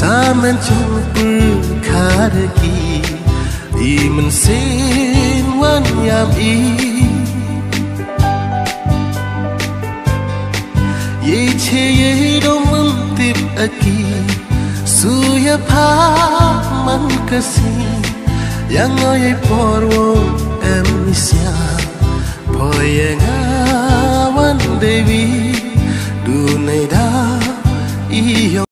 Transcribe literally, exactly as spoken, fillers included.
men chung khar ki I men sin wan yam I ye che ye dom mun tip aki suya pha man kasi yang oi por wo em sia poyeng